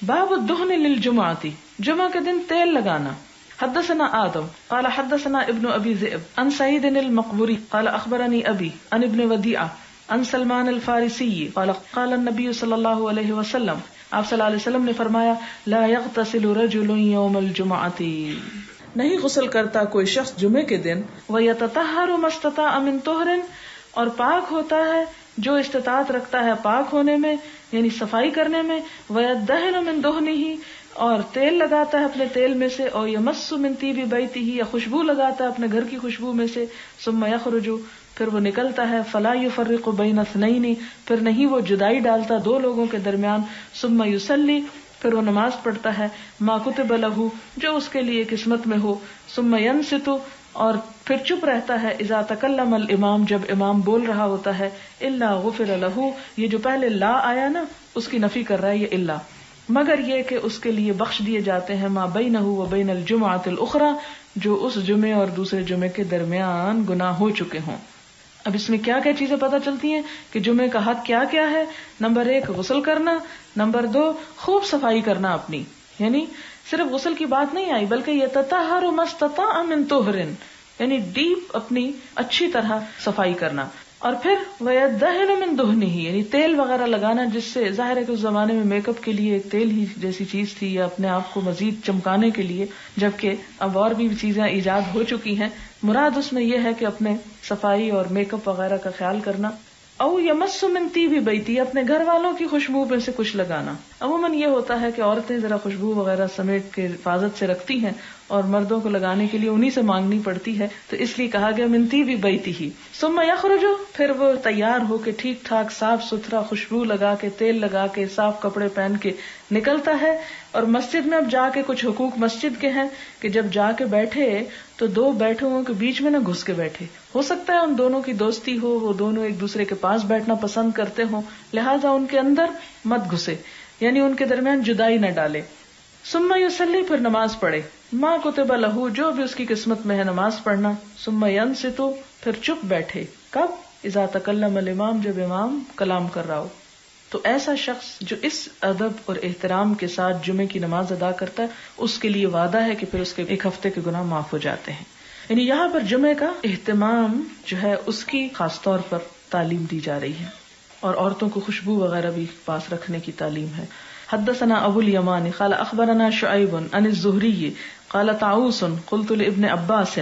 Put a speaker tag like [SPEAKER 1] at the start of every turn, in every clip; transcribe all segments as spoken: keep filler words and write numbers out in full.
[SPEAKER 1] باب الدہن للجمعۃ، جمعہ کے دن تیل لگانا. حدثنا آدم قال حدثنا ابن ابی ذئب عن سعید المقبری قال اخبرنی ابی عن ابن ودیعہ عن سلمان الفارسی قال قال النبی صلی اللہ علیہ وسلم، آپ صلی اللہ علیہ وسلم نے فرمایا، لا یغتسل رجل یوم الجمعۃ، نہیں غسل کرتا کوئی شخص جمعے کے دن، ویتطہر ما استطاع من طہر، اور پاک ہوتا ہے جو استطاعت رکھتا ہے پاک ہونے میں یعنی صفائی کرنے میں، ویدہن من دہنہ، اور تیل لگاتا ہے اپنے تیل میں سے، اور یمس من طیب بیتہ، یا خوشبو لگاتا ہے اپنے گھر کی خوشبو میں سے، ثم یخرج، پھر وہ نکلتا ہے، فلا یفرق بین اثنین، پھر نہیں وہ جدائی ڈالتا دو لوگوں کے درمیان، ثم یصلی، پھر وہ نماز پڑھتا ہے، ما کتب لہ، جو اس کے لیے قسمت میں ہو، ثم ینصت، اور پھر چپ رہتا ہے، اذا تکلم الامام، جب امام بول رہا ہوتا ہے، الا غفر لہ، یہ جو پہلے لا آیا نا اس کی نفی کر رہا ہے یہ الا، مگر یہ کہ اس کے لیے بخش دیے جاتے ہیں ما بینہ و بین الجمعۃ الاخری، جو اس جمعے اور دوسرے جمعے کے درمیان گناہ ہو چکے ہوں. اب اس میں کیا کیا چیزیں پتہ چلتی ہیں کہ جمعے کا حق کیا کیا ہے. نمبر ایک غسل کرنا، نمبر دو خوب صفائی کرنا اپنی، یعنی صرف غسل کی بات نہیں آئی بلکہ یہ تطہر ما استطاع من طہر، یعنی ڈیپ اپنی اچھی طرح صفائی کرنا، اور پھر وَيَدَّهِنُ مِن دُهْنِهِ، یعنی تیل وغیرہ لگانا، جس سے ظاہر ہے کہ اس زمانے میں میک اپ کے لیے ایک تیل ہی جیسی چیز تھی، یا اپنے آپ کو مزید چمکانے کے لیے، جبکہ اب اور بھی چیزیں ایجاد ہو چکی ہیں. مراد اس میں یہ ہے کہ اپنے صفائی اور میک اپ وغیرہ کا خیال کرنا. او یمس من طیب بیتی، اپنے گھر والوں کی خوشبو میں سے کچھ لگانا. عموماً یہ ہوتا ہے کہ عورتیں ذرا خوشبو وغیرہ سمیٹ کے حفاظت سے رکھتی ہیں اور مردوں کو لگانے کے لیے انہی سے مانگنی پڑتی ہے، تو اس لیے کہا گیا من طیب بیتہ. ثم یخرج، پھر وہ تیار ہو کے ٹھیک ٹھاک صاف ستھرا خوشبو لگا کے تیل لگا کے صاف کپڑے پہن کے نکلتا ہے. اور مسجد میں اب جا کے کچھ حقوق مسجد کے ہیں کہ جب جا کے بیٹھے تو دو بیٹھے ہوں کے بیچ میں نہ گھس کے بیٹھے. ہو سکتا ہے ان دونوں کی دوستی ہو، وہ دونوں ایک دوسرے کے پاس بیٹھنا پسند کرتے ہوں، لہذا ان کے اندر مت گھسے، یعنی ان کے درمیان جدائی نہ ڈالے. ثم یصلی، پھر نماز پڑھے، ما کتب لہ، جو بھی اس کی قسمت میں ہے نماز پڑھنا. ثم ینصت، پھر چپ بیٹھے. کب؟ اذا تکلم الامام، جب امام کلام کر رہا ہو. تو ایسا شخص جو اس ادب اور احترام کے ساتھ جمعے کی نماز ادا کرتا ہے، اس کے لیے وعدہ ہے کہ پھر اس کے ایک ہفتے کے گناہ معاف ہو جاتے ہیں. یعنی یہاں پر جمعے کا اہتمام جو ہے اس کی خاص طور پر تعلیم دی جا رہی ہے، اور عورتوں کو خوشبو وغیرہ بھی پاس رکھنے کی تعلیم ہے. حدثنا ابو الیمان قال اخبرنا شعیب عن الزہری قال طاووس قلت لابن عباس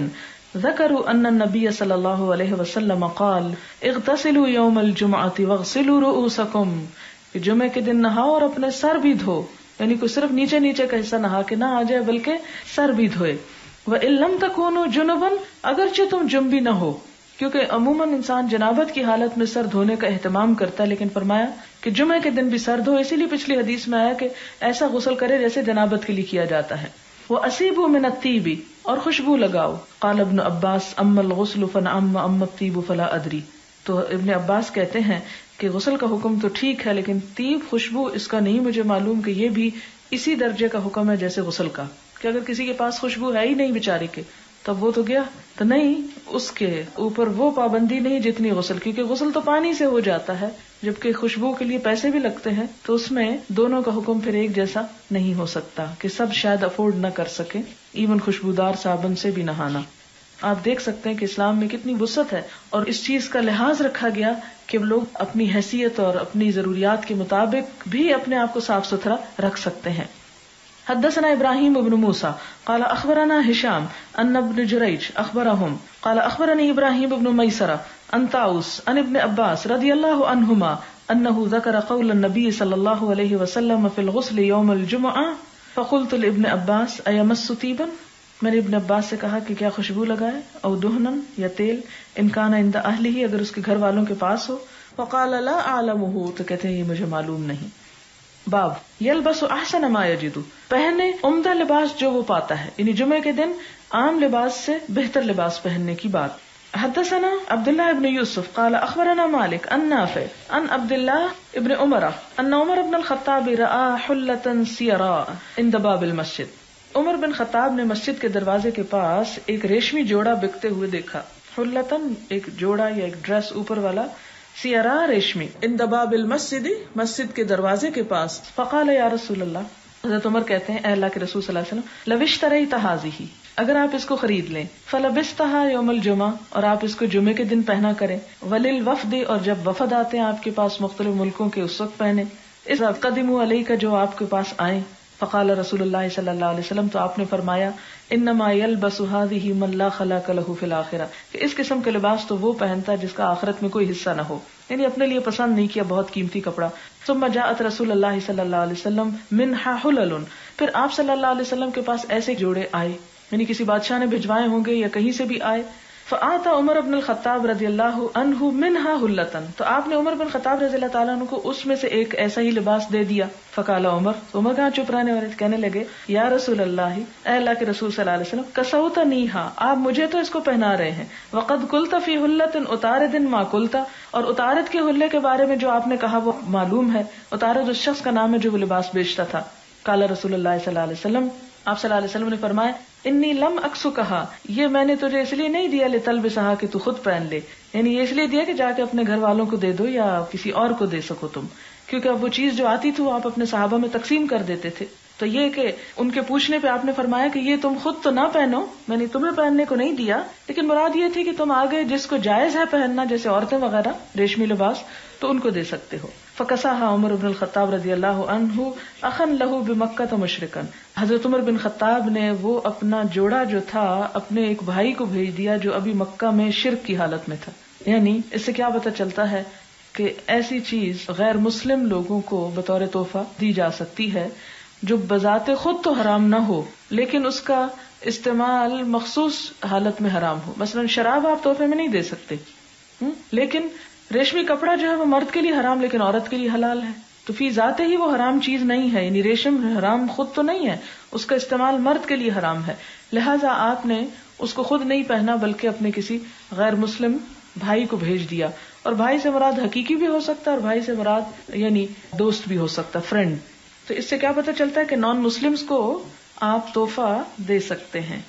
[SPEAKER 1] ذکروا ان النبی صلی اللہ علیہ وسلم قال اغتسلوا یوم الجمعۃ واغسلوا رؤوسکم، کہ جمعے کے دن نہاؤ اور اپنے سر بھی دھو، یعنی کوئی صرف نیچے نیچے کا حصہ نہا کے نہ آ جائے بلکہ سر بھی دھوئے. وَإِن لَمْ تَكُونُوا جُنُبًا، اگرچہ تم جنبی نہ ہو، کیونکہ عموماً انسان جنابت کی حالت میں سر دھونے کا اہتمام کرتا ہے، لیکن فرمایا کہ جمعے کے دن بھی سر دھو. اسی لیے پچھلی حدیث میں آیا کہ ایسا غسل کرے جیسے جنابت کے لیے کیا جاتا ہے. وَأَصِيبُوا مِنَ الطِّيبِ، اور خوشبو لگاؤ. قال ابن عباس اما الغسل فنعم واما الطیب فلا ادری. تو ابن عباس کہتے ہیں کہ غسل کا حکم تو ٹھیک ہے، لیکن طیب خوشبو اس کا نہیں مجھے معلوم کہ یہ بھی اسی درجے کا حکم ہے جیسے غسل کا، کہ اگر کسی کے پاس خوشبو ہے ہی نہیں بیچارے کے تب وہ تو گیا، تو نہیں اس کے اوپر وہ پابندی نہیں جتنی غسل، کیونکہ غسل تو پانی سے ہو جاتا ہے، جبکہ خوشبو کے لیے پیسے بھی لگتے ہیں، تو اس میں دونوں کا حکم پھر ایک جیسا نہیں ہو سکتا کہ سب شاید افورڈ نہ کر سکیں ایون خوشبودار صابن سے بھی نہانا. آپ دیکھ سکتے ہیں کہ اسلام میں کتنی وسعت ہے، اور اس چیز کا لحاظ رکھا گیا کہ لوگ اپنی حیثیت اور اپنی ضروریات کے مطابق بھی اپنے آپ کو صاف ستھرا رکھ سکتے ہیں. حدثنا ابراہیم ابن موسیٰ قال اخبرنا ہشام ان ابن جریج اخبرهم قال اخبرني ابراہیم ابن میسرہ عن طاووس عن ابن عباس رضی اللہ عنہما انه ذکر قول النبی صلی اللہ علیہ وسلم فی الغسل یوم الجمعہ فقلت لابن عباس ایمس طیبا، میں نے ابن عباس سے کہا کہ کیا خوشبو لگائے، او دہنن یا تیل، ان کان عند اہلہ، اگر اس کے گھر والوں کے پاس ہو. فقال لا اعلمہ، تو کہتے ہیں یہ مجھے معلوم نہیں. باب یلبس احسن ما یجد، پہنے عمدہ لباس جو وہ پاتا ہے، یعنی جمعے کے دن عام لباس سے بہتر لباس پہننے کی بات. حدثنا عبداللہ ابن یوسف قال اخبرنا مالک عن نافع عن عبداللہ ابن عمر ان عمر بن الخطاب رأى حلة سیراء عند باب المسجد. عمر بن خطاب نے مسجد کے دروازے کے پاس ایک ریشمی جوڑا بکتے ہوئے دیکھا. حلتن ایک جوڑا یا ایک ڈریس اوپر والا، سیارا ریشمی، عند باب المسجد، مسجد کے دروازے کے پاس. فقال یا رسول اللہ، حضرت عمر کہتے ہیں اے اللہ کے رسول صلی اللہ علیہ وسلم لو اشتریت هذه، اگر آپ اس کو خرید لیں، فلبستها یوم الجمعہ، اور آپ اس کو جمعے کے دن پہنا کریں، وللوفد، اور جب وفد آتے ہیں آپ کے پاس مختلف ملکوں کے اس وقت پہنے، اس قدموا علیک، جو آپ کے پاس آئیں، فقال رسول اللہ صلی اللہ علیہ وسلم، تو آپ نے فرمایا انما یلبس هذه من لا خلاق له فی الاخرہ، کہ اس قسم کے لباس تو وہ پہنتا ہے جس کا آخرت میں کوئی حصہ نہ ہو، یعنی اپنے لیے پسند نہیں کیا بہت قیمتی کپڑا. ثم جاءت رسول اللہ صلی اللہ علیہ وسلم منها حلل، پھر آپ صلی اللہ علیہ وسلم کے پاس ایسے جوڑے آئے، یعنی کسی بادشاہ نے بھجوائے ہوں گے یا کہیں سے بھی آئے. فآتا عمر بن الخطاب رضی اللہ عنہ منها حلتن، تو آپ نے عمر بن خطاب رضی اللہ تعالیٰ عنہ کو اس میں سے ایک ایسا ہی لباس دے دیا. فقال عمر، عمر کہاں چپ رہنے والے، کہنے لگے یا رسول اللہ، اے اللہ کے رسول صلی اللہ علیہ وسلم، کسوتنیھا، آپ مجھے تو اس کو پہنا رہے ہیں، وقد قلت فی حلۃ اتارد ما قلت، اور اتارد کے حلے کے بارے میں جو آپ نے کہا وہ معلوم ہے، اتارد اس شخص کا نام ہے جو وہ لباس بیچتا تھا. قال رسول اللہ صلی اللہ علیہ وسلم، آپ صلی اللہ علیہ وسلم نے فرمایا انی لم اکسو، کہا یہ میں نے تجھے اس لیے نہیں دیا لتلبسھا کہ تو خود پہن لے، یعنی یہ اس لیے دیا کہ جا کے اپنے گھر والوں کو دے دو یا کسی اور کو دے سکو تم، کیونکہ اب وہ چیز جو آتی تھی وہ آپ اپنے صحابہ میں تقسیم کر دیتے تھے. تو یہ کہ ان کے پوچھنے پہ آپ نے فرمایا کہ یہ تم خود تو نہ پہنو، میں نے تمہیں پہننے کو نہیں دیا، لیکن مراد یہ تھی کہ تم آگے جس کو جائز ہے پہننا، جیسے عورتیں وغیرہ ریشمی لباس، تو ان کو دے سکتے ہو. فکساها عمر بن الخطاب رضی اللہ عنہ اخن لہ بمکہ مشرکا، حضرت عمر بن خطاب نے وہ اپنا جوڑا جو تھا اپنے ایک بھائی کو بھیج دیا جو ابھی مکہ میں شرک کی حالت میں تھا. یعنی اس سے کیا پتہ چلتا ہے کہ ایسی چیز غیر مسلم لوگوں کو بطور تحفہ دی جا سکتی ہے جو بذات خود تو حرام نہ ہو لیکن اس کا استعمال مخصوص حالت میں حرام ہو. مثلا شراب آپ تحفے میں نہیں دے سکتے، لیکن ریشمی کپڑا جو ہے وہ مرد کے لیے حرام لیکن عورت کے لیے حلال ہے، تو فی ذاتے ہی وہ حرام چیز نہیں ہے، یعنی ریشم حرام خود تو نہیں ہے، اس کا استعمال مرد کے لیے حرام ہے. لہٰذا آپ نے اس کو خود نہیں پہنا بلکہ اپنے کسی غیر مسلم بھائی کو بھیج دیا، اور بھائی سے مراد حقیقی بھی ہو سکتا ہے اور بھائی سے مراد یعنی دوست بھی ہو سکتا، فرینڈ. تو اس سے کیا پتہ چلتا ہے کہ نان مسلمز کو آپ تحفہ دے سکتے ہیں.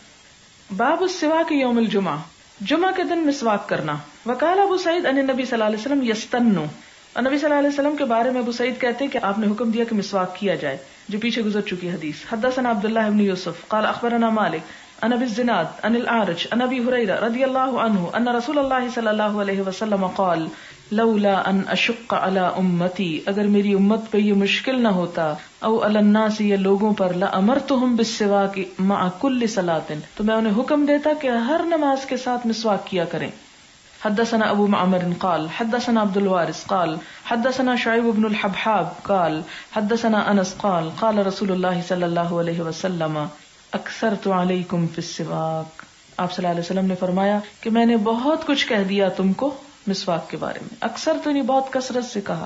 [SPEAKER 1] باب السواک یوم الجمعہ، جمعہ کے دن مسواک کرنا. وقال ابو سعید ان نبی صلی اللہ علیہ وسلم یستنو، اور نبی صلی اللہ علیہ وسلم کے بارے میں ابو سعید کہتے ہیں کہ آپ نے حکم دیا کہ مسواک کیا جائے، جو پیچھے گزر چکی حدیث. حدثنا عبداللہ بن یوسف قال اخبرنا مالک عن ابی الزناد عن الاعرج عن ابی ہریرہ رضی اللہ عنہ ان رسول اللہ صلی اللہ علیہ وسلم قال لولا ان اشق علی امتی، اگر میری امت پہ یہ مشکل نہ ہوتا، او علی الناس، یہ لوگوں پر، لامرتہم بالسواک مع کل صلاۃ، تو میں انہیں حکم دیتا کہ ہر نماز کے ساتھ مسواک کیا کریں. حدثنا ابو معمر قال حدثنا عبد الوارث قال حدثنا شعیب بن الحبحاب قال حدثنا انس قال قال رسول اللہ صلی اللہ علیہ وسلم اکثرت علیکم فی السواک، آپ صلی اللہ علیہ وسلم نے فرمایا کہ میں نے بہت کچھ کہہ دیا تم کو مسواک کے بارے میں. اکثر تو نہیں، بہت کثرت سے کہا.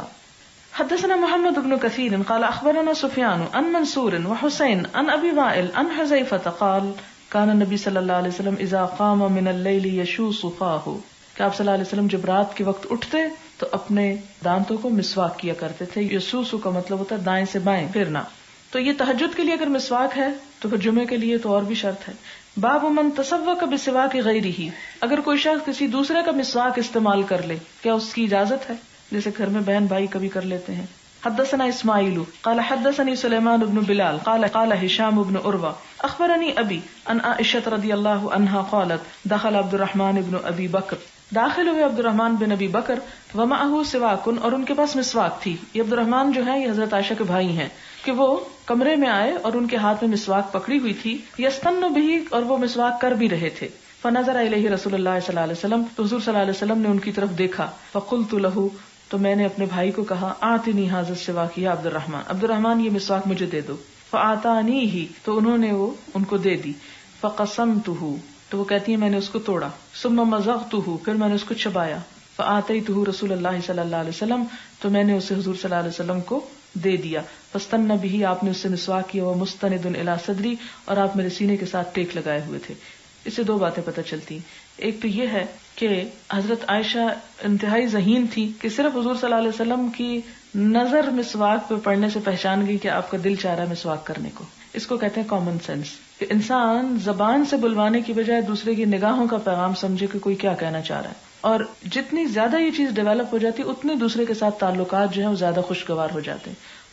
[SPEAKER 1] حدثنا محمد بن کثیر قال اخبرنا سفیان عن منصور وحسین عن ابی وائل عن حذیفہ قال کان النبی صلی اللہ علیہ وسلم اذا قام من اللیل یشوص فاہ، کہ آپ صلی اللہ علیہ وسلم جب رات کے وقت اٹھتے تو اپنے دانتوں کو مسواک کیا کرتے تھے. یسوس کا مطلب ہوتا ہے دائیں سے بائیں پھرنا. تو یہ تہجد کے لیے اگر مسواک ہے تو پھر جمعے کے لیے تو اور بھی شرط ہے. باب من تسوق بسواک غیرہ، اگر کوئی شخص کسی دوسرے کا مسواک استعمال کر لے کیا اس کی اجازت ہے؟ جیسے گھر میں بہن بھائی کبھی کر لیتے ہیں. حدثنا اسماعیل قال حدثني سلیمان بن بلال قال قال هشام بن عروہ اخبرني ابی ان عائشہ رضی اللہ عنہا قالت دخل عبد الرحمن بن ابی بکر، داخل ہوئے عبد الرحمن بن ابی بکر، ومعه سواک، اور ان کے پاس مسواک تھی. یہ عبد الرحمن جو ہے یہ حضرت عائشہ کے بھائی ہیں کہ وہ کمرے میں آئے اور ان کے ہاتھ میں مسواک پکڑی ہوئی تھی. یستن بھی، اور وہ مسواک کر بھی رہے تھے. فنظر الیہ رسول اللہ صلی اللہ علیہ وسلم، تو حضور صلی اللہ علیہ وسلم نے ان کی طرف دیکھا. فقلت لہ، تو میں نے اپنے بھائی کو کہا آتنی ھذا السواک یا عبد الرحمن، عبد الرحمن یہ مسواک مجھے دے دو. فآتانیہ، تو انہوں نے وہ ان کو دے دی. فقسمتہ، تو وہ کہتی ہے میں نے اس کو توڑا. ثم مزغتہ، پھر میں نے اس کو چبایا. فآتیتہ رسول اللہ صلی اللہ علیہ وسلم، تو میں نے اسے حضور صلی اللہ علیہ وسلم کو دے دیا. فاستن به، آپ نے اس سے مسواک کیا. ومستند الی صدری، اور آپ میرے سینے کے ساتھ ٹیک لگائے ہوئے تھے. اس سے دو باتیں پتہ چلتی. ایک تو یہ ہے کہ حضرت عائشہ انتہائی ذہین تھی کہ صرف حضور صلی اللہ علیہ وسلم کی نظر مسواک پہ پڑنے سے پہچان گئی کہ آپ کا دل چاہ رہا ہے مسواک کرنے کو. اس کو کہتے ہیں کامن سینس، کہ انسان زبان سے بلوانے کی بجائے دوسرے کی نگاہوں کا پیغام سمجھے کہ کوئی کیا کہنا چاہ رہا ہے. اور جتنی زیادہ یہ چیز ڈیولپ ہو جاتی اتنے دوسرے کے ساتھ تعلقات جو ہیں وہ زیادہ خوشگوار ہو جاتے ہیں.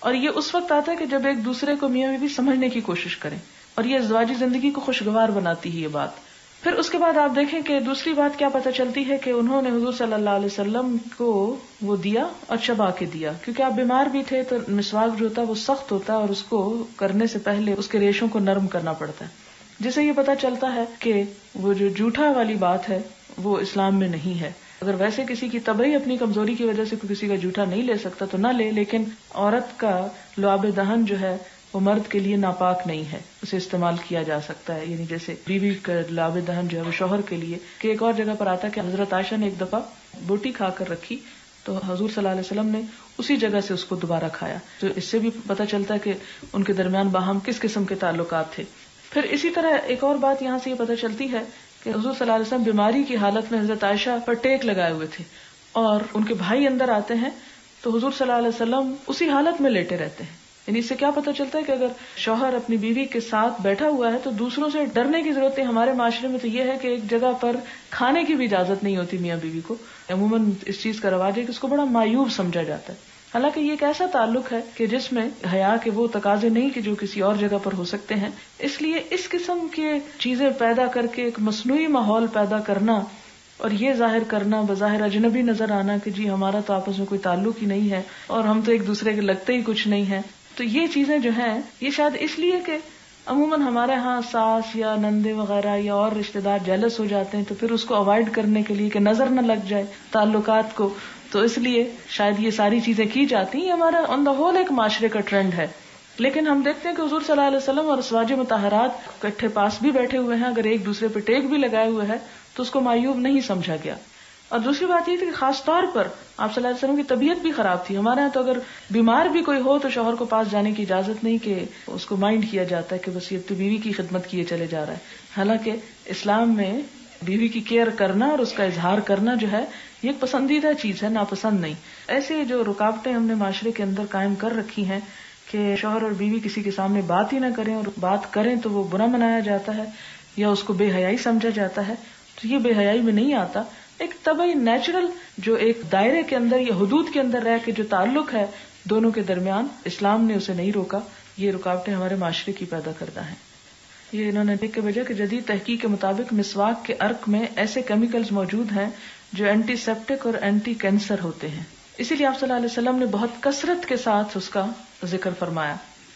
[SPEAKER 1] اور یہ اس وقت آتا ہے کہ جب ایک دوسرے کو میاں بیوی سمجھنے کی کوشش کریں، اور یہ ازدواجی زندگی کو خوشگوار بناتی ہے یہ بات. پھر اس کے بعد آپ دیکھیں کہ دوسری بات کیا پتہ چلتی ہے کہ انہوں نے حضور صلی اللہ علیہ وسلم کو وہ دیا اور چبا کے دیا، کیونکہ آپ بیمار بھی تھے تو مسواک جو ہوتا ہے وہ سخت ہوتا ہے اور اس کو کرنے سے پہلے اس کے ریشوں کو نرم کرنا پڑتا ہے، جس سے یہ پتہ چلتا ہے کہ وہ جو جھوٹا والی بات ہے وہ اسلام میں نہیں ہے. اگر ویسے کسی کی طبعی اپنی کمزوری کی وجہ سے کوئی کسی کا جھوٹا نہیں لے سکتا تو نہ لے، لیکن عورت کا لعاب دہن جو ہے وہ مرد کے لیے ناپاک نہیں ہے، اسے استعمال کیا جا سکتا ہے. یعنی جیسے بیوی کا لعاب دہن جو ہے وہ شوہر کے لیے، کہ ایک اور جگہ پر آتا ہے کہ حضرت عائشہ نے ایک دفعہ بوٹی کھا کر رکھی تو حضور صلی اللہ علیہ وسلم نے اسی جگہ سے اس کو دوبارہ کھایا. تو اس سے بھی پتہ چلتا ہے کہ ان کے درمیان باہم کس قسم کے تعلقات تھے. پھر اسی طرح ایک اور بات یہاں سے یہ پتہ چلتی ہے کہ حضور صلی اللہ علیہ وسلم بیماری کی حالت میں حضرت عائشہ پر ٹیک لگائے ہوئے تھے، اور ان کے بھائی اندر آتے ہیں تو حضور صلی اللہ علیہ وسلم اسی حالت میں لیٹے رہتے ہیں. یعنی اس سے کیا پتہ چلتا ہے کہ اگر شوہر اپنی بیوی کے ساتھ بیٹھا ہوا ہے تو دوسروں سے ڈرنے کی ضرورت ہے. ہمارے معاشرے میں تو یہ ہے کہ ایک جگہ پر کھانے کی بھی اجازت نہیں ہوتی میاں بیوی کو. عموماً اس چیز کا رواج ہے کہ اس کو بڑا معیوب سمجھا جاتا ہے، حالانکہ یہ ایک ایسا تعلق ہے کہ جس میں حیا کے وہ تقاضے نہیں کہ جو کسی اور جگہ پر ہو سکتے ہیں. اس لیے اس قسم کے چیزیں پیدا کر کے ایک مصنوعی ماحول پیدا کرنا اور یہ ظاہر کرنا، بظاہر اجنبی نظر آنا کہ جی ہمارا تو آپس میں کوئی تعلق ہی نہیں ہے اور ہم تو ایک دوسرے کے لگتے ہی کچھ نہیں ہیں، تو یہ چیزیں جو ہیں یہ شاید اس لیے کہ عموماً ہمارے ہاں ساس یا نندے وغیرہ یا اور رشتے دار جیلس ہو جاتے ہیں، تو پھر اس کو اوائڈ کرنے کے لیے کہ نظر نہ لگ جائے تعلقات کو، تو اس لیے شاید یہ ساری چیزیں کی جاتی ہیں. یہ ہمارا آن دا ہول ایک معاشرے کا ٹرینڈ ہے. لیکن ہم دیکھتے ہیں کہ حضور صلی اللہ علیہ وسلم اور ازواج مطہرات کٹھے پاس بھی بیٹھے ہوئے ہیں، اگر ایک دوسرے پہ ٹیک بھی لگائے ہوئے ہے تو اس کو معیوب نہیں سمجھا گیا. اور دوسری بات یہ تھی کہ خاص طور پر آپ صلی اللہ علیہ وسلم کی طبیعت بھی خراب تھی. ہمارے یہاں تو اگر بیمار بھی کوئی ہو تو شوہر کو پاس جانے کی اجازت نہیں، کہ اس کو مائنڈ کیا جاتا ہے کہ بس یہ تو بیوی کی خدمت کیے چلے جا رہا ہے. حالانکہ اسلام میں بیوی کی کیئر کرنا اور اس کا اظہار کرنا جو ہے یہ ایک پسندیدہ چیز ہے، ناپسند نہیں. ایسے جو رکاوٹیں ہم نے معاشرے کے اندر قائم کر رکھی ہیں کہ شوہر اور بیوی کسی کے سامنے بات ہی نہ کریں، اور بات کریں تو وہ برا منایا جاتا ہے یا اس کو بے حیائی سمجھا جاتا ہے، تو یہ بے حیائی میں نہیں آتا. ایک طبعی نیچرل جو ایک دائرے کے اندر یا حدود کے اندر رہ کے جو تعلق ہے دونوں کے درمیان، اسلام نے اسے نہیں روکا. یہ رکاوٹیں ہمارے معاشرے کی پیدا کردہ ہیں. یہ انہوں نے لکھ کے بھیجا کہ جدید تحقیق کے مطابق مسواک کے عرق میں ایسے کیمیکلز موجود ہیں جو اینٹی سیپٹک اور اینٹی کینسر ہوتے ہیں، اسی لیے آپ صلی اللہ علیہ وسلم نے بہت کثرت کے ساتھ اس کا ذکر فرمایا.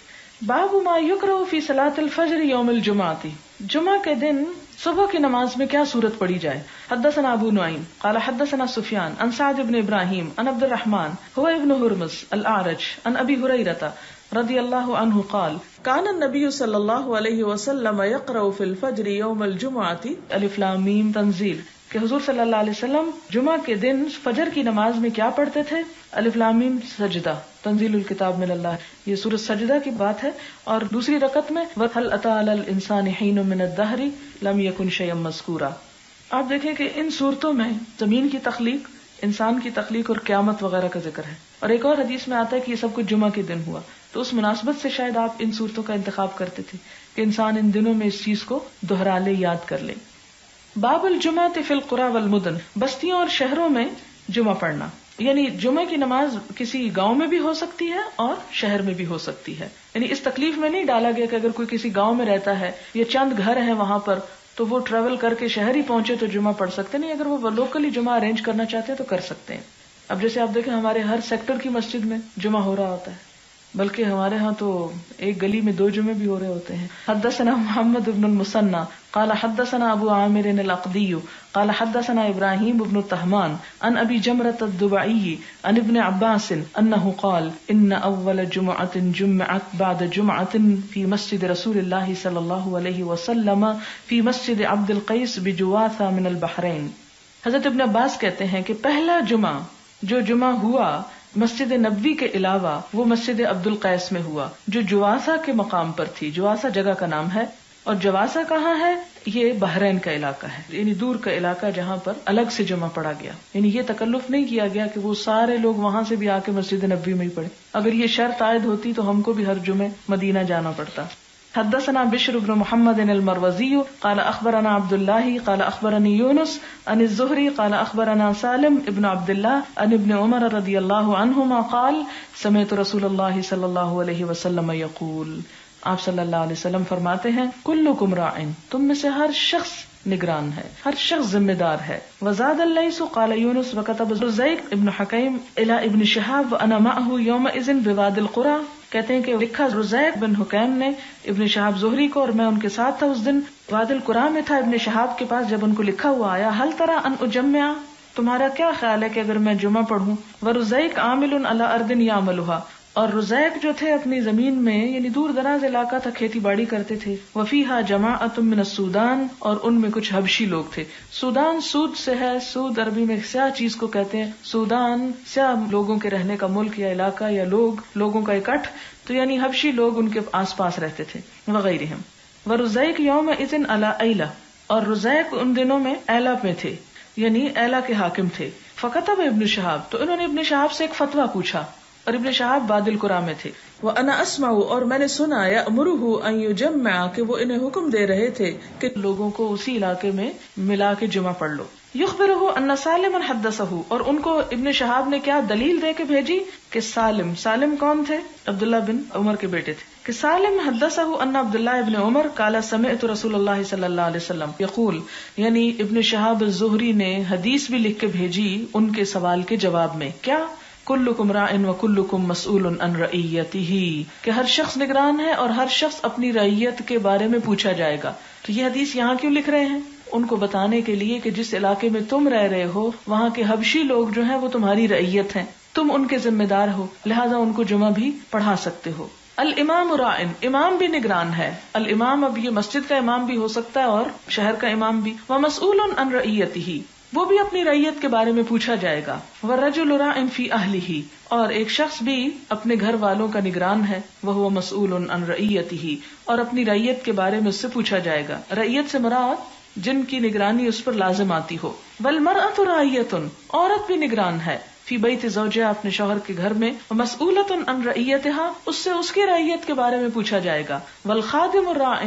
[SPEAKER 1] باب ما یکرہ فی صلاۃ الفجر یوم الجمعہ، جمعہ کے دن صبح کی نماز میں کیا صورت پڑھی جائے. حدثنا ابو نعیم قال حدثنا سفیان عن سعد بن ابراہیم عن عبد الرحمن هو ابن ہرمز الاعرج عن ابی ہریرہ رضی اللہ عنہ قال کان النبی صلی اللہ علیہ وسلم یقرأ فی الفجر یوم الجمعہ الف لام میم تنزیل، کہ حضور صلی اللہ علیہ وسلم جمعہ کے دن فجر کی نماز میں کیا پڑھتے تھے؟ الف لام میم سجدہ، تنزیل الکتاب من اللہ، یہ سورۃ سجدہ کی بات ہے. اور دوسری رکعت میں وَهَلْ أَتَىٰ عَلَى الْإِنسَانِ حِينٌ مِّنَ الدَّهْرِ لَمْ يَكُنْ شَيْئًا مَّذْكُورًا. آپ دیکھیں کہ ان صورتوں میں زمین کی تخلیق، انسان کی تخلیق اور قیامت وغیرہ کا ذکر ہے. اور ایک اور حدیث میں آتا ہے کہ یہ سب کچھ جمعہ کے دن ہوا، تو اس مناسبت سے شاید آپ ان صورتوں کا انتخاب کرتے تھے کہ انسان ان دنوں میں اس چیز کو دہرا لے، یاد کر لے. باب الجمعہ فی القریٰ والمدن، بستیوں اور شہروں میں جمعہ پڑھنا. یعنی جمعہ کی نماز کسی گاؤں میں بھی ہو سکتی ہے اور شہر میں بھی ہو سکتی ہے. یعنی اس تکلیف میں نہیں ڈالا گیا کہ اگر کوئی کسی گاؤں میں رہتا ہے یا چند گھر ہیں وہاں پر تو وہ ٹریول کر کے شہر ہی پہنچے تو جمعہ پڑھ سکتے نہیں. اگر وہ لوکلی جمعہ ارینج کرنا چاہتے ہیں تو کر سکتے ہیں. اب جیسے آپ دیکھیں ہمارے ہر سیکٹر کی مسجد میں جمعہ ہو رہا ہوتا ہے، بلکہ ہمارے ہاں تو ایک گلی میں دو جمعے بھی ہو رہے ہوتے ہیں. حدثنا محمد بن المثنى قال حدثنا ابو عامر العقدی قال حدثنا ابراہیم بن طہمان عن ابی جمرۃ الضبعی عن ابن عباس انه قال ان اول جمعۃ جمعت بعد جمعۃ في مسجد رسول اللہ صلی اللہ علیہ وسلم في مسجد عبد القیس بجواثہ من البحرین. حضرت ابن عباس کہتے ہیں کہ پہلا جمعہ جو جمعہ ہوا مسجد نبوی کے علاوہ وہ مسجد عبد القیس میں ہوا جو جواسا کے مقام پر تھی. جواسا جگہ کا نام ہے، اور جواسا کہاں ہے؟ یہ بحرین کا علاقہ ہے، یعنی دور کا علاقہ جہاں پر الگ سے جمعہ پڑھا گیا. یعنی یہ تکلف نہیں کیا گیا کہ وہ سارے لوگ وہاں سے بھی آ کے مسجد نبوی میں ہی پڑھے. اگر یہ شرط عائد ہوتی تو ہم کو بھی ہر جمعے مدینہ جانا پڑتا. حدثنا بشر بن محمد المروزي قال اخبرنا عبد الله قال اخبرني يونس عن الزهري قال اخبرنا سالم ابن عبد الله عن ابن عمر رضي الله عنهما قال سمعت رسول الله صلى الله عليه وسلم يقول، آپ صلی اللہ علیہ وسلم فرماتے ہیں کلکم راعٍ، تم میں سے ہر شخص نگران ہے، ہر شخص ذمہ دار ہے. وزاد اللیث قال یونس وکتب رزیق ابن حکیم الی ابن شہاب وانا معه یومئذ بوادی القری، کہتے ہیں کہ لکھا رزیق بن حکیم نے ابن شہاب زہری کو اور میں ان کے ساتھ تھا اس دن وادی القری میں تھا ابن شہاب کے پاس جب ان کو لکھا ہوا آیا هل ترى ان اجمع، تمہارا کیا خیال ہے کہ اگر میں جمعہ پڑھوں. ورزیق عامل علی ارض یعملها، اور رزیق جو تھے اپنی زمین میں یعنی دور دراز علاقہ تھا کھیتی باڑی کرتے تھے. وفیہا جماعۃ من السودان، اور ان میں کچھ حبشی لوگ تھے. سودان سود سے ہے، سود عربی میں سیاہ چیز کو کہتے ہیں. سودان سیاہ لوگوں کے رہنے کا ملک یا علاقہ یا لوگ لوگوں کا اکٹھ، تو یعنی حبشی لوگ ان کے آس پاس رہتے تھے وغیرہ. ورزیق یومئذ علی ایلہ، اور رزیق ان دنوں میں ایلہ میں تھے یعنی ایلہ کے حاکم تھے. فکتب ابن شہاب، تو انہوں نے ابن شہاب سے ایک فتویٰ پوچھا، اور ابن شہاب وادی القری میں تھے. وَأَنَا أَسْمَعُ، اور میں نے سنا يَأْمُرُهُ أَن يُجَمِّعَ، کہ وہ انہیں حکم دے رہے تھے کہ لوگوں کو اسی علاقے میں ملا کے جمعہ پڑھ لو. يُخْبِرُهُ أَنَّ سَالِمًا حَدَّثَهُ، اور ان کو ابن شہاب نے کیا دلیل دے کے بھیجی کہ سالم، سالم کون تھے؟ عبداللہ بن عمر کے بیٹے تھے. کہ سالم حدثه ان عبداللہ ابن عمر قال سمعت رسول اللہ صلی اللہ علیہ وسلم یقول، یعنی ابن شہاب الزہری نے حدیث بھی لکھ کے بھیجی ان کے سوال کے جواب میں. کیا؟ کلکم راع وکلکم مسئول عن رعیتہ، کہ ہر شخص نگران ہے اور ہر شخص اپنی رعیت کے بارے میں پوچھا جائے گا. تو یہ حدیث یہاں کیوں لکھ رہے ہیں؟ ان کو بتانے کے لیے کہ جس علاقے میں تم رہ رہے ہو وہاں کے حبشی لوگ جو ہیں وہ تمہاری رعیت ہیں، تم ان کے ذمہ دار ہو، لہذا ان کو جمعہ بھی پڑھا سکتے ہو. الامام راع، امام بھی نگران ہے. الامام اب یہ مسجد کا امام بھی ہو سکتا ہے اور شہر کا امام بھی. ومسئول عن رعیتہ، وہ بھی اپنی رعیت کے بارے میں پوچھا جائے گا. والرجل راع فی اہلہ، اور ایک شخص بھی اپنے گھر والوں کا نگران ہے. وہو مسئول عن رعیتہ، اور اپنی رعیت کے بارے میں اس سے پوچھا جائے گا. رعیت سے مراد جن کی نگرانی اس پر لازم آتی ہو. والمرأۃ راعیۃ، عورت بھی نگران ہے. فی بیت زوجہا، اپنے شوہر کے گھر میں. مسئولۃ عن رعیتہا، اس سے اس کی رعیت کے بارے میں پوچھا جائے گا. والخادم راع،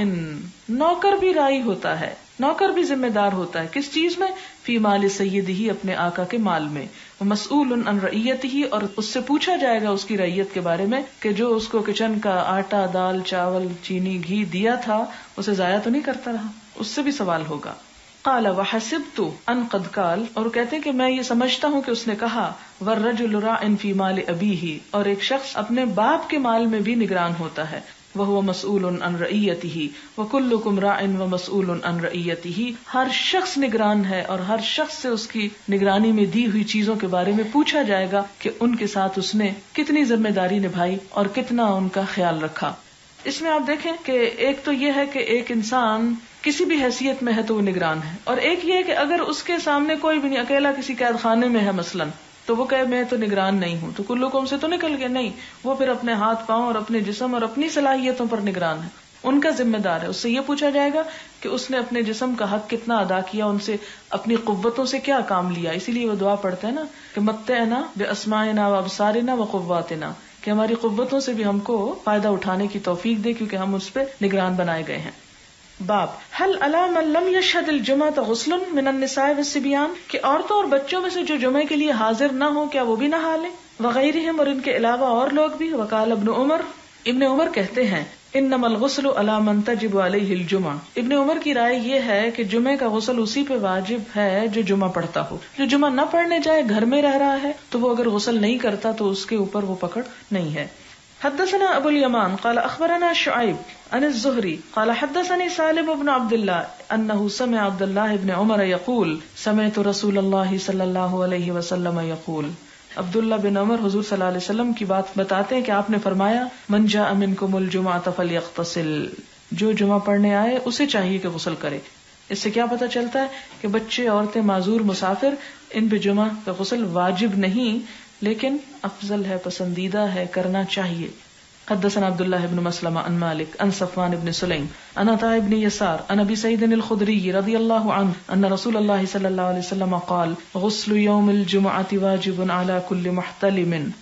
[SPEAKER 1] نوکر بھی راعی ہوتا ہے، نوکر بھی ذمہ دار ہوتا ہے. کس چیز میں؟ فی مال سیدہ، اپنے آقا کے مال میں. مسئول عن رعیتہ، اور اس سے پوچھا جائے گا اس کی رعیت کے بارے میں کہ جو اس کو کچن کا آٹا، دال، چاول، چینی، گھی دیا تھا اسے ضائع تو نہیں کرتا رہا، اس سے بھی سوال ہوگا. قال وحسبت ان قد قال، اور کہتے ہیں کہ میں یہ سمجھتا ہوں کہ اس نے کہا والرجل راع فی مال ابیہ، اور ایک شخص اپنے باپ کے مال میں بھی نگران ہوتا ہے. وہو مسئول عن رعیتہ وکلکم راع ومسئول عن رعیتہ، ہر شخص نگران ہے اور ہر شخص سے اس کی نگرانی میں دی ہوئی چیزوں کے بارے میں پوچھا جائے گا کہ ان کے ساتھ اس نے کتنی ذمہ داری نبھائی اور کتنا ان کا خیال رکھا. اس میں آپ دیکھیں کہ ایک تو یہ ہے کہ ایک انسان کسی بھی حیثیت میں ہے تو وہ نگران ہے، اور ایک یہ ہے کہ اگر اس کے سامنے کوئی بھی نہیں، اکیلا کسی قید خانے میں ہے مثلاً، تو وہ کہے میں تو نگران نہیں ہوں، تو کلکم سے تو نکل گیا نہیں، وہ پھر اپنے ہاتھ پاؤں اور اپنے جسم اور اپنی صلاحیتوں پر نگران ہے، ان کا ذمہ دار ہے. اس سے یہ پوچھا جائے گا کہ اس نے اپنے جسم کا حق کتنا ادا کیا، ان سے اپنی قوتوں سے کیا کام لیا. اسی لیے وہ دعا پڑھتے ہیں نا کہ متعنا باسماعنا وابصارنا وقواتنا، کہ ہماری قوتوں سے بھی ہم کو فائدہ اٹھانے کی توفیق دے کیونکہ ہم اس پہ نگران بنائے گئے ہیں. باب هل على من لم يشهد الجمعة غسل من النساء والصبيان، کہ عورتوں اور بچوں میں سے جو جمعے کے لیے حاضر نہ ہوں کیا وہ بھی نہا لیں. وغیرہم، اور ان کے علاوہ اور لوگ بھی. وقال ابن عمر، ابن عمر کہتے ہیں انما الغسل على من تجب عليه الجمعة، ابن عمر کی رائے یہ ہے کہ جمعے کا غسل اسی پہ واجب ہے جو جمعہ پڑھتا ہو. جو جمعہ نہ پڑھنے جائے، گھر میں رہ رہا ہے، تو وہ اگر غسل نہیں کرتا تو اس کے اوپر وہ پکڑ نہیں ہے. حدثنا ابو الیمان قال اخبرنا شعیب عن الزہری قال حدثني سالم بن عبد الله انه سمع عبد الله بن عمر يقول سمعت رسول الله صلی اللہ علیہ وسلم يقول. عبداللہ بن عمر حضور صلی اللہ علیہ وسلم کی بات بتاتے ہیں کہ آپ نے فرمایا من جاء منکم الجمعة فليغتسل، جو جمعہ پڑھنے آئے اسے چاہیے کہ غسل کرے. اس سے کیا پتہ چلتا ہے کہ بچے، عورتیں، معذور، مسافر، ان پہ جمعہ کا غسل واجب نہیں لیکن افضل ہے، پسندیدہ ہے، کرنا چاہیے. حدثنا عبداللہ بن مسلمہ عن مالک عن صفوان بن سلیم عن عطاء بن یسار عن ابی سعید الخدری رضی اللہ عنہ ان رسول اللہ صلی اللہ علیہ وسلم قال غسل یوم الجمعۃ واجب علی کل محتلم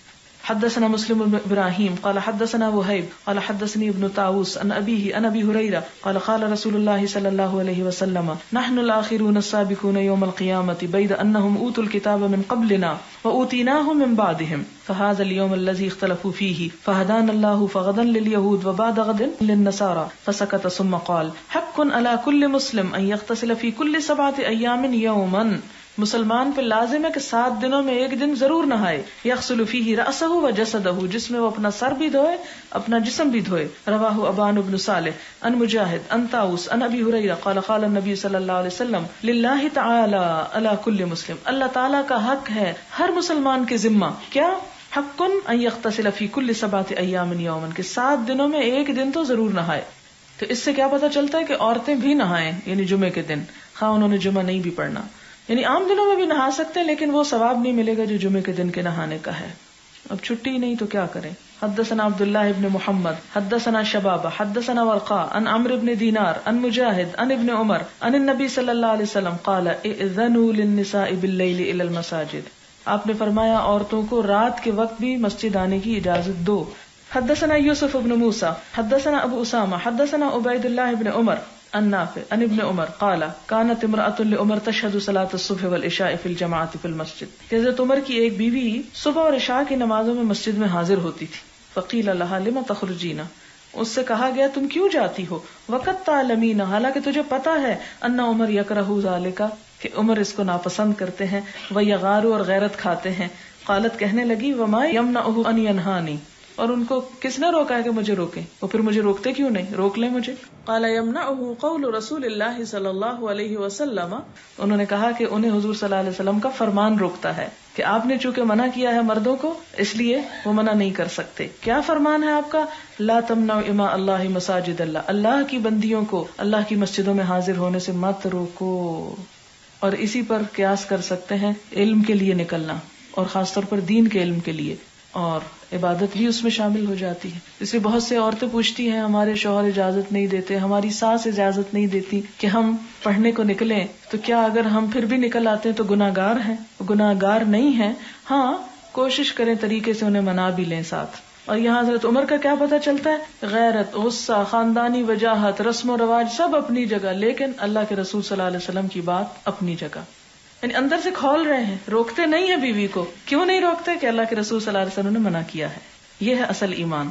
[SPEAKER 1] حدثنا مسلم بن ابراہیم قال حدثنا وہیب قال حدثني ابن طاووس عن ابيه عن ابي هريره قال قال رسول الله صلى الله عليه وسلم نحن الاخرون السابقون يوم القيامه بيد انهم اوتوا الكتاب من قبلنا واوتيناه من بعدهم فهذا اليوم الذي اختلفوا فيه فهدانا الله فغدا لليهود وبعد غد للنصارى فسكت ثم قال حق على كل مسلم ان يغتسل في كل سبعه ايام يوما مسلمان پہ لازم ہے کہ سات دنوں میں ایک دن ضرور نہائے، یغسل فیہ رأسہ و جسدہ، جس میں وہ اپنا سر بھی دھوئے اپنا جسم بھی دھوئے۔ رواہ ابان بن صالح ان مجاہد ان طاووس ان ابی ہریرہ قال قال النبی صلی اللہ علیہ وسلم للہ تعالی علی کل مسلم، اللہ تعالیٰ کا حق ہے ہر مسلمان کے ذمہ، کیا؟ حق ان یغتسل فی کل سبعۃ ایام یوما، کہ سات دنوں میں ایک دن تو ضرور نہائے۔ تو اس سے کیا پتہ چلتا ہے کہ عورتیں بھی نہائیں، یعنی جمعے کے دن، خواہ انہوں نے جمعہ نہیں بھی پڑھنا، یعنی عام دنوں میں بھی نہا سکتے ہیں لیکن وہ ثواب نہیں ملے گا جو جمعے کے دن کے نہانے کا ہے۔ اب چھٹی نہیں تو کیا کریں؟ حدثنا عبداللہ ابن محمد حدثنا شبابہ حدثنا ورقاء عن عمرو بن دینار عن مجاہد عن ابن عمر عن النبی صلی اللہ علیہ وسلم قال اذنوا للنساء باللیل الى المساجد، آپ نے فرمایا عورتوں کو رات کے وقت بھی مسجد آنے کی اجازت دو۔ حدثنا یوسف ابن موسیٰ حدثنا ابو اسامہ حدثنا عبید اللہ ابن عمر عن نافع عن ابن عمر قال كانت امرأة لعمر تشهد صلاة الصبح والعشاء في الجماعة في المسجد، کہ حضرت عمر کی ایک بیوی صبح اور عشاء کی نمازوں میں مسجد میں حاضر ہوتی تھی۔ فقیل لها لما تخرجین، اس سے کہا گیا تم کیوں جاتی ہو؟ وقت تعلمین، حالانکہ تجھے پتا ہے ان عمر یکرہ ذالک، کہ عمر اس کو ناپسند کرتے ہیں، ویغار اور غیرت کھاتے ہیں۔ قالت، کہنے لگی، وما یمنعہ ان ینہانی، اور ان کو کس نے روکا ہے کہ مجھے روکیں؟ وہ پھر مجھے روکتے کیوں نہیں؟ روک لیں مجھے۔ قال یمنعہ قول رسول اللہ صلی اللہ علیہ وسلم، انہوں نے کہا کہ انہیں حضور صلی اللہ علیہ وسلم کا فرمان روکتا ہے کہ آپ نے چونکہ منع کیا ہے مردوں کو اس لیے وہ منع نہیں کر سکتے۔ کیا فرمان ہے آپ کا؟ لا تمنعوا اماء اللہ مساجد اللہ، اللہ کی بندیوں کو اللہ کی مسجدوں میں حاضر ہونے سے مت روکو۔ اور اسی پر قیاس کر سکتے ہیں علم کے لیے نکلنا، اور خاص طور پر دین کے علم کے لیے، اور عبادت بھی اس میں شامل ہو جاتی ہے۔ اس لیے بہت سے عورتیں پوچھتی ہیں ہمارے شوہر اجازت نہیں دیتے، ہماری ساس اجازت نہیں دیتی کہ ہم پڑھنے کو نکلیں، تو کیا اگر ہم پھر بھی نکل آتے ہیں تو گناہ گار ہیں؟ گناہ گار نہیں ہیں، ہاں کوشش کریں طریقے سے انہیں منا بھی لیں ساتھ۔ اور یہاں حضرت عمر کا کیا پتہ چلتا ہے؟ غیرت، غصہ، خاندانی وجاہت، رسم و رواج سب اپنی جگہ، لیکن اللہ کے رسول صلی اللہ علیہ وسلم کی بات اپنی جگہ، یعنی اندر سے کھول رہے ہیں، روکتے نہیں ہیں بیوی کو۔ کیوں نہیں روکتے؟ کہ اللہ کے رسول صلی اللہ علیہ وسلم نے منع کیا ہے۔ یہ ہے اصل ایمان۔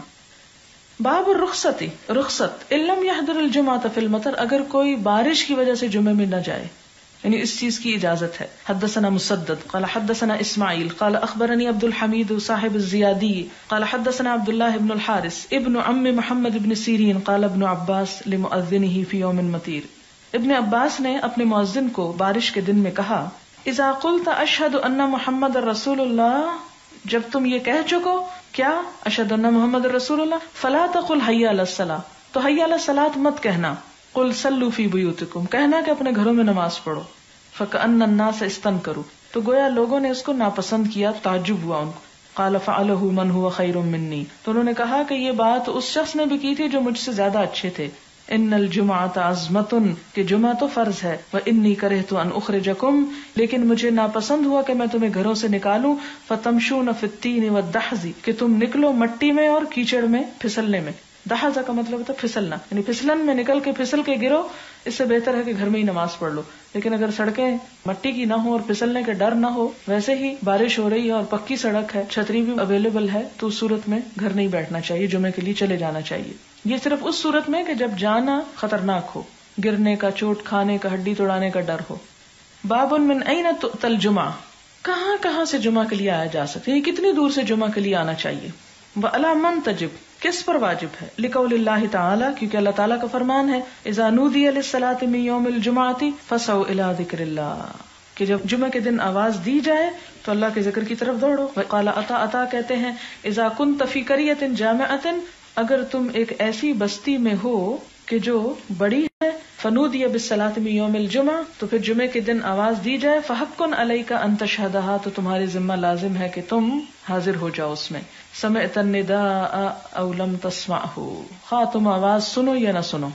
[SPEAKER 1] باب الرخصت، رخصت ان لم يحضر الجمعۃ فی المطر، اگر کوئی بارش کی وجہ سے جمعے میں نہ جائے، یعنی اس چیز کی اجازت ہے۔ حدثنا مسدد قال حدثنا اسماعیل قال اخبرنی عبد الحمید صاحب الزیادی قال حدثنا عبد اللہ بن الحارث ابن عم محمد بن سیرین قال ابن عباس لمؤذنه فی یوم مطیر، ابن عباس نے اپنے مؤذن کو بارش کے دن میں کہا، اذا قلت اشہد ان محمد رسول اللہ، جب تم یہ کہہ چکو کیا اشہد ان محمد رسول اللہ، فلا تقل حی علی الصلاۃ، تو حی علی الصلاۃ مت کہنا، قل صلوا فی بیوتکم، کہنا کہ اپنے گھروں میں نماز پڑھو۔ فکأن الناس استنکروا، تو گویا لوگوں نے اس کو ناپسند کیا، تعجب ہوا ان کو۔ قال فعلہ من هو خیر منی، تو انہوں نے کہا کہ یہ بات اس شخص نے بھی کی تھی جو مجھ سے زیادہ اچھے تھے۔ ان الجمعۃ عظمۃ، کہ جمعہ تو فرض ہے، وانی کرہت ان اخرجکم، لیکن مجھے ناپسند ہوا کہ میں تمہیں گھروں سے نکالوں، فتمشون فی الطین والدحض، کہ تم نکلو مٹی میں اور کیچڑ میں، پھسلنے میں۔ دحض کا مطلب ہوتا ہے پھسلنا، یعنی پھسلن میں نکل کے پھسل کے گرو، اس سے بہتر ہے کہ گھر میں ہی نماز پڑھ لو۔ لیکن اگر سڑکیں مٹی کی نہ ہو اور پھسلنے کے ڈر نہ ہو، ویسے ہی بارش ہو رہی ہے اور پکی سڑک ہے، چھتری بھی اویلیبل ہے، تو اس صورت میں گھر نہیں بیٹھنا چاہیے، جمعے کے لیے چلے جانا چاہیے۔ یہ صرف اس صورت میں کہ جب جانا خطرناک ہو، گرنے کا، چوٹ کھانے کا، ہڈی توڑانے کا ڈر ہو۔ باب من این تؤتی الجمعہ، کہاں کہاں سے جمعہ کے لیے آیا جا سکتا ہے، کتنی دور سے جمعہ کے لیے آنا چاہیے۔ وعلی من تجب، کس پر واجب ہے؟ لقول اللہ تعالی، کیونکہ اللہ تعالیٰ کا فرمان ہے، اذا نودی للصلاۃ من یوم الجمعۃ فسعوا الی ذکر اللہ، کہ جب جمعہ کے دن آواز دی جائے تو اللہ کے ذکر کی طرف دوڑو۔ وقال عطا، عطا کہتے ہیں، اذا کنت فی قریۃ جامعۃ، اگر تم ایک ایسی بستی میں ہو کہ جو بڑی ہے، فنودی بالصلاۃ من یوم الجمعہ، تو پھر جمعے کے دن آواز دی جائے، فحق علیک ان تشہدھا، تو تمہارے ذمہ لازم ہے کہ تم حاضر ہو جاؤ اس میں۔ سمعت النداء او لم تسمعہ، خواہ تم آواز سنو یا نہ سنو۔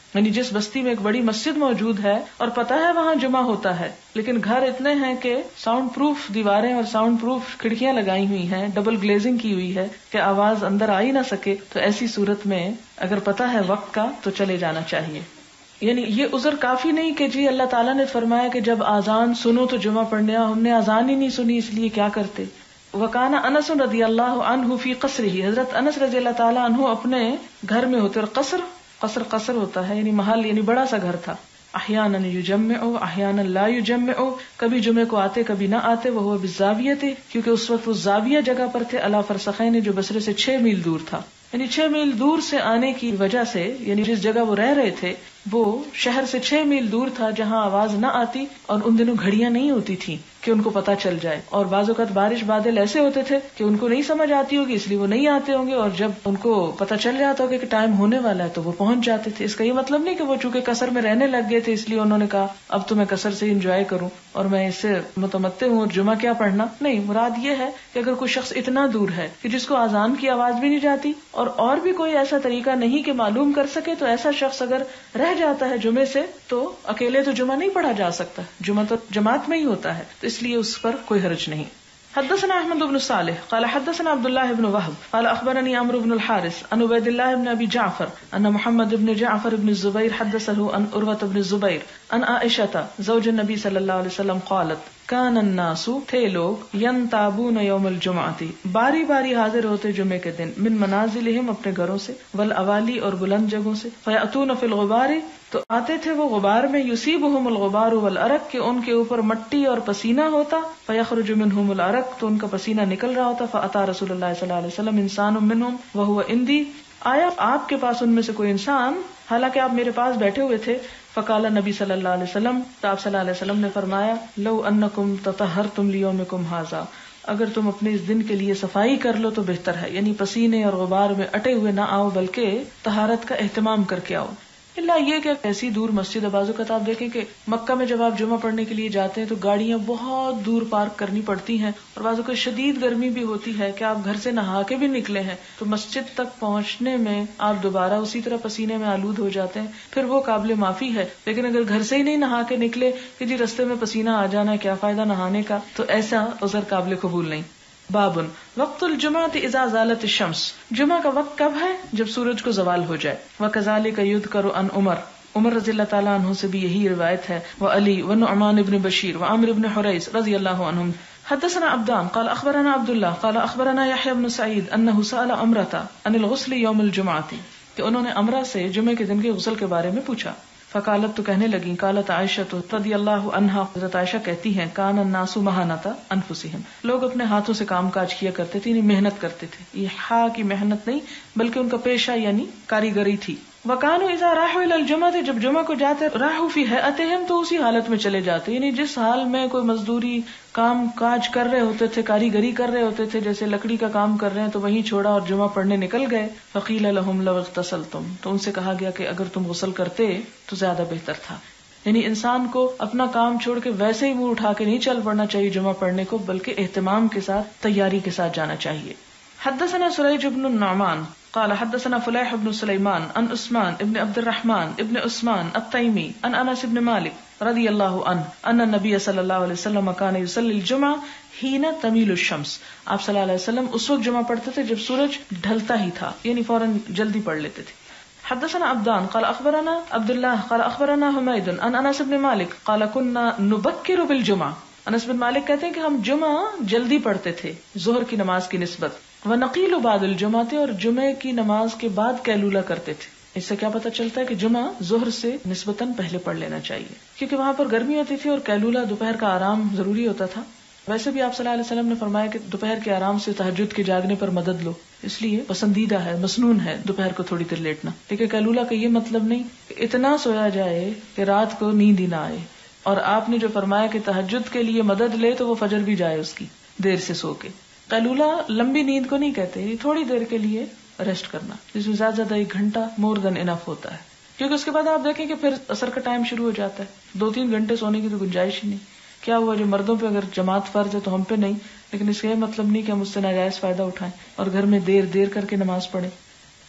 [SPEAKER 1] یعنی جس بستی میں ایک بڑی مسجد موجود ہے اور پتہ ہے وہاں جمعہ ہوتا ہے، لیکن گھر اتنے ہیں کہ ساؤنڈ پروف دیواریں اور ساؤنڈ پروف کھڑکیاں لگائی ہوئی ہیں، ڈبل گلیزنگ کی ہوئی ہے کہ آواز اندر آ ہی نہ سکے، تو ایسی صورت میں اگر پتہ ہے وقت کا تو چلے جانا چاہیے. یعنی یہ عذر کافی نہیں کہ جی اللہ تعالیٰ نے فرمایا کہ جب آذان سنو تو جمعہ پڑھنے آؤ، ہم نے آذان ہی نہیں سنی اس لیے کیا کرتے. وکان انس رضی اللہ عنہ فی قصرہ، حضرت انس رضی اللہ تعالیٰ عنہ اپنے گھر میں ہوتے، اور قصر قصر قصر ہوتا ہے یعنی محل، یعنی بڑا سا گھر تھا. احیانا یجمع احیانا لا یجمع، کبھی جمعے کو آتے کبھی نہ آتے. وہ بالزاویہ، کیونکہ اس وقت وہ زاویہ جگہ پر تھے، علی فرسخین، جو بصرے سے چھ میل دور تھا. یعنی چھ میل دور سے آنے کی وجہ سے، یعنی جس جگہ وہ رہ رہے تھے وہ شہر سے چھ میل دور تھا جہاں آواز نہ آتی، اور ان دنوں گھڑیاں نہیں ہوتی تھی کہ ان کو پتہ چل جائے، اور بعض اوقات بارش بادل ایسے ہوتے تھے کہ ان کو نہیں سمجھ آتی ہوگی اس لیے وہ نہیں آتے ہوں گے، اور جب ان کو پتہ چل جاتا ہوگا کہ ٹائم ہونے والا ہے تو وہ پہنچ جاتے تھے. اس کا یہ مطلب نہیں کہ وہ چونکہ قصر میں رہنے لگ گئے تھے اس لیے انہوں نے کہا اب تو میں قصر سے انجوائے کروں اور میں اس سے متمتع ہوں اور جمعہ کیا پڑھنا. نہیں، مراد یہ ہے کہ اگر کوئی شخص اتنا دور ہے کہ جس کو اذان کی آواز بھی نہیں جاتی اور اور بھی کوئی ایسا طریقہ نہیں کہ معلوم کر سکے، تو ایسا شخص اگر رہ جاتا ہے جمعے سے تو اکیلے تو جمعہ نہیں پڑھا جا سکتا، جمعہ تو جماعت میں ہی ہوتا ہے، تو اس لیے اس پر کوئی حرج نہیں. حدثنا احمد بن صالح قال حدثنا عبد الله بن وهب قال اخبرني عمرو بن الحارث عن عبيد الله بن ابي جعفر ان محمد بن جعفر بن الزبير حدثه عن عروة بن الزبير عن عائشة زوج النبي صلى الله عليه وسلم قالت كان الناس، تھے لوگ، ينتابون يوم الجمعة، باری باری حاضر ہوتے جمعے کے دن، من منازلهم، اپنے گھروں سے، والاوالی، اور بلند جگہوں سے، فيأتون في الغبار، تو آتے تھے وہ غبار میں، یصیبہم الغبار والعرق، کہ ان کے اوپر مٹی اور پسینہ ہوتا، فیخرج منہم العرق، تو ان کا پسینہ نکل رہا ہوتا. فاتا رسول اللہ صلی اللہ علیہ وسلم انسان منہم وہو عندی، آیا آپ کے پاس ان میں سے کوئی انسان حالانکہ آپ میرے پاس بیٹھے ہوئے تھے. فقال نبی صلی اللہ علیہ وسلم، تو آپ صلی اللہ علیہ وسلم نے فرمایا، لو انکم تطہرتم لیومکم ھذا، اگر تم اپنے اس دن کے لیے صفائی کر لو تو بہتر ہے، یعنی پسینے اور غبار میں اٹے ہوئے نہ آؤ بلکہ طہارت کا اہتمام کر کے آؤ. اللہ یہ کہ ایسی دور مسجد ہے، بعض اوقات آپ دیکھیں کہ مکہ میں جب آپ جمعہ پڑھنے کے لیے جاتے ہیں تو گاڑیاں بہت دور پارک کرنی پڑتی ہیں، اور بعض اوقات شدید گرمی بھی ہوتی ہے کہ آپ گھر سے نہا کے بھی نکلے ہیں تو مسجد تک پہنچنے میں آپ دوبارہ اسی طرح پسینے میں آلود ہو جاتے ہیں، پھر وہ قابل معافی ہے. لیکن اگر گھر سے ہی نہیں نہا کے نکلے کہ جی رستے میں پسینہ آ جانا ہے، کیا فائدہ نہانے کا، تو ایسا عذر قابل قبول نہیں. بابن وقت الجمعۃ اذا زالت الشمس، جمعہ کا وقت کب ہے؟ جب سورج کو زوال ہو جائے. وکذالک یذکر عن عمر، عمر رضی اللہ تعالیٰ عنہ سے بھی یہی روایت ہے. وعلی ونعمان بن بشیر وعامر بن حریث رضی اللہ عنہم. حدثنا عبدان قال اخبرنا عبد اللہ قال اخبرنا یحیی بن سعید انہ سأل عمرۃ عن الغسل یوم الجمعۃ، کہ انہوں نے عمرہ سے جمعے کے دن کے غسل کے بارے میں پوچھا. فقالت، تو کہنے لگی، قالت عائشہ رضی اللہ عنہا، حضرت عائشہ کہتی ہیں، کان الناس مہانۃ انفسہم، لوگ اپنے ہاتھوں سے کام کاج کیا کرتے تھے، یعنی محنت کرتے تھے. یہ ہا کی محنت نہیں بلکہ ان کا پیشہ یعنی کاریگری تھی. وکانوا اذا راحوا الى الجمعۃ، جب جمعہ کو جاتے، راحوا فی ہیئتہم، تو اسی حالت میں چلے جاتے، یعنی جس حال میں کوئی مزدوری کام کاج کر رہے ہوتے تھے، کاریگری کر رہے ہوتے تھے، جیسے لکڑی کا کام کر رہے ہیں تو وہیں چھوڑا اور جمعہ پڑھنے نکل گئے. فقیل لهم لو اغتسلتم، تو ان سے کہا گیا کہ اگر تم غسل کرتے تو زیادہ بہتر تھا. یعنی انسان کو اپنا کام چھوڑ کے ویسے ہی منہ اٹھا کے نہیں چل پڑنا چاہیے جمعہ پڑھنے کو، بلکہ اہتمام کے ساتھ، تیاری کے ساتھ جانا چاہیے. حدثنا سریج بن النعمان قال حدثنا فلیح بن سلیمان عن عثمان ابن عبد الرحمن ابن عثمان التیمی عن انس بن مالک رضی اللہ عنہ ان النبی صلی اللہ علیہ وسلم کان یصلی الجمعہ حین تمیل الشمس، آپ صلی اللہ علیہ وسلم اس وقت جمعہ پڑھتے تھے جب سورج ڈھلتا ہی تھا، یعنی فوراً جلدی پڑھ لیتے تھے. حدثنا عبدان قال اخبرنا عبد اللہ قال اخبرنا حمید عن انس بن مالک قال كنا نبکر بالجمعہ، انس بن مالک کہتے ہیں کہ ہم جمعہ جلدی پڑھتے تھے ظہر کی نماز کی نسبت. ونقیل بعد الجمعہ، اور جمعے کی نماز کے بعد قیلولہ کرتے تھے. اس سے کیا پتہ چلتا ہے کہ جمعہ ظہر سے نسبتاً پہلے پڑھ لینا چاہیے، کیونکہ وہاں پر گرمی ہوتی تھی اور قیلولہ دوپہر کا آرام ضروری ہوتا تھا. ویسے بھی آپ صلی اللہ علیہ وسلم نے فرمایا کہ دوپہر کے آرام سے تہجد کے جاگنے پر مدد لو، اس لیے پسندیدہ ہے، مسنون ہے دوپہر کو تھوڑی دیر لیٹنا. لیکن قیلولہ کا یہ مطلب نہیں کہ اتنا سویا جائے کہ رات کو نیند ہی نہ آئے. اور آپ نے جو فرمایا کہ تہجد کے لیے مدد لے تو وہ فجر بھی جائے اس کی دیر سے سو کے. قیلولہ لمبی نیند کو نہیں کہتے، یہ تھوڑی دیر کے لیے ریسٹ کرنا، جس میں زیادہ زیادہ ایک گھنٹہ مور دین انف ہوتا ہے. کیونکہ اس کے بعد آپ دیکھیں کہ پھر عصر کا ٹائم شروع ہو جاتا ہے، دو تین گھنٹے سونے کی تو گنجائش ہی نہیں. کیا ہوا جو مردوں پہ اگر جماعت فرض ہے تو ہم پہ نہیں، لیکن اس کا یہ مطلب نہیں کہ ہم اس سے ناجائز فائدہ اٹھائیں اور گھر میں دیر دیر کر کے نماز پڑھیں.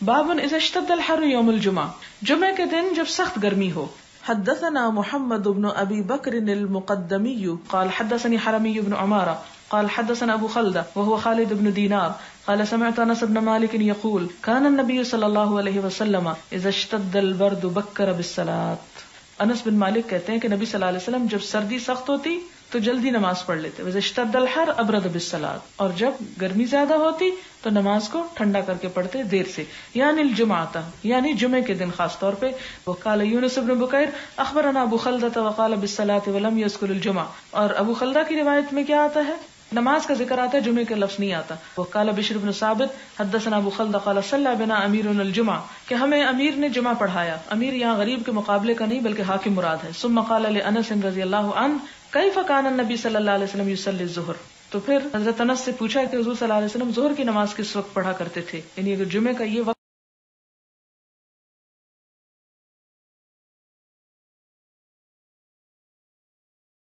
[SPEAKER 1] باب اذا اشتد الحر یوم الجمعہ، جمعے کے دن جب سخت گرمی ہو. حدثنا محمد بن ابی بکر المقدمی قال حدثني حرمي بن عمارة قال حدثنا ابو خلدة وهو خالد بن دینار قال سمعت انس بن مالك يقول كان النبي صلی اللہ علیہ وسلم اذا اشتد البرد بکر بالصلاة. انس بن مالک کہتے ہیں کہ نبی صلی اللہ علیہ وسلم جب سردی سخت ہوتی تو جلدی نماز پڑھ لیتے. وَإِذَا اشْتَدَّ الْحَرُّ أَبْرَدَ بِالصَّلَاةِ، اور جب گرمی زیادہ ہوتی تو نماز کو ٹھنڈا کر کے پڑھتے دیر سے، یعنی الجمعہ، یعنی جمعے کے دن خاص طور پہ. وقال یونس بن بکیر اخبرنا ابو خلدہ وقال بالصلاة ولم يذكر الجمعہ، اور ابو خلدہ کی روایت میں کیا آتا ہے؟ نماز کا ذکر آتا ہے، جمعے کا لفظ نہیں آتا. وقال بشر بن ثابت حدثنا ابو خلدہ قال صلى بنا اميرنا الجمعہ، کہ ہمیں امیر نے جمعہ پڑھایا. امیر یہاں غریب کے مقابلے کا نہیں بلکہ حاکم مراد ہے. ثم قال لانس رضی اللہ عنہ کیف کان النبی صلی اللہ علیہ وسلم یصلی الظہر، تو پھر حضرت انس سے پوچھا کہ حضور صلی اللہ علیہ وسلم ظہر کی نماز کس وقت پڑھا کرتے تھے، یعنی اگر جمعے کا یہ وقت